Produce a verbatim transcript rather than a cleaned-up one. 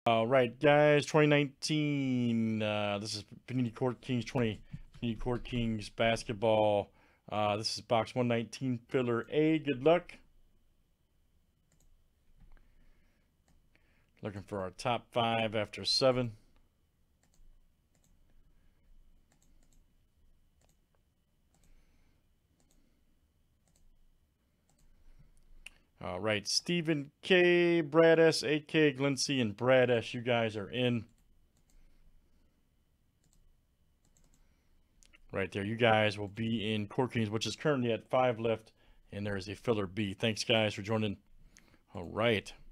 All right, guys, twenty nineteen. Uh, this is Panini Court Kings twenty. Panini Court Kings basketball. Uh, this is box one nineteen, filler A. Good luck. Looking for our top five after seven. All right, Stephen K, Brad S, A K, Glenn C, and Brad S. You guys are in. Right there, you guys will be in Court Kings, which is currently at five left, and there is a filler B. Thanks, guys, for joining. All right.